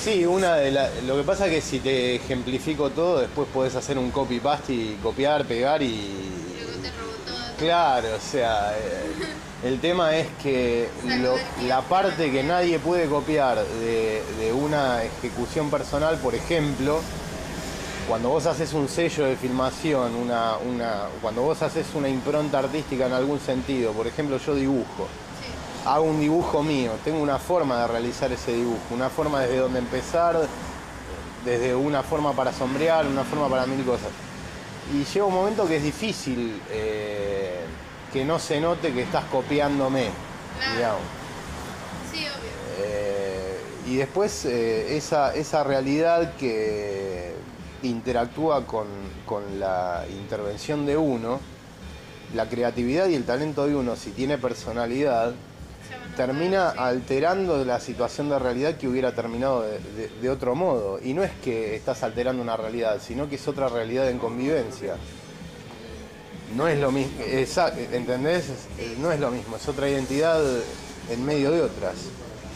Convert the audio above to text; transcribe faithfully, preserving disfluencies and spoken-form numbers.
Sí, una de la, lo que pasa es que si te ejemplifico todo, después podés hacer un copy-paste y copiar, pegar y... Luego te robó todo. Claro, o sea, eh, el tema es que lo- la parte que nadie puede copiar de, de una ejecución personal, por ejemplo, cuando vos haces un sello de filmación, una, una, cuando vos haces una impronta artística en algún sentido, por ejemplo yo dibujo, Sí. hago un dibujo mío, tengo una forma de realizar ese dibujo, una forma desde donde empezar, desde una forma para sombrear, una forma para mil cosas. Y llega un momento que es difícil eh, que no se note que estás copiándome, Claro. digamos. Sí, obvio. Eh, y después eh, esa, esa realidad que interactúa con, con la intervención de uno, la creatividad y el talento de uno, si tiene personalidad, Se van a termina poder, sí. alterando la situación de realidad que hubiera terminado de, de- de otro modo. Y no es que estás alterando una realidad, sino que es otra realidad en convivencia. No es lo mismo, esa- ¿entendés? Sí. No es lo mismo, es otra identidad en medio de otras.